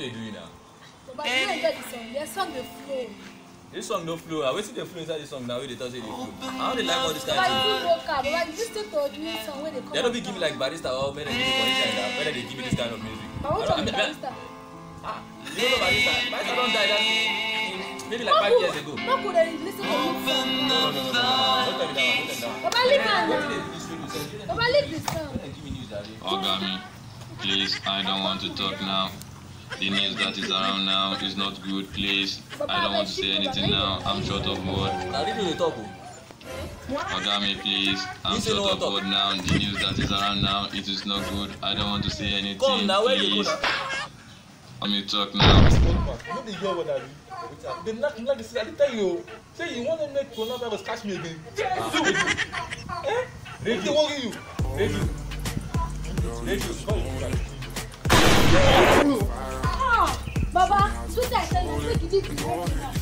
you doing now? But you don't enjoy the song. Your song the flow. This song no flow. I wait till the flow inside the song now. Where they talk say the flow. How they like all this kind But of you thing? vocal. But you still to new song where they come. They don't be give me like barista or men and music or anything like that. Whether they give me this kind of music. But which one is barista? You don't know barista. Barista don't die. That's maybe like 5 years ago. No could they listen to new song. No. Don't tell me that one. Don't tell me that one. Baba leave am What now. did this radio say? Baba leave the song. Give me news, Daddy. Ogami, please, I don't want to talk now. The news that is around now is not good, please. I don't want to say anything now. I'm short of word. Now radio they talk. Ogami, please, I'm You say no short of talk. word now. The news that is around now, it is not good. I don't want to say anything, Come now, where you please. go now? Let me talk now. What the girl that they not this I tell you. Say you want to make coronavirus catch me again. Eh? Radio worry you. Radio. Baba, so that I tell you, take it easy.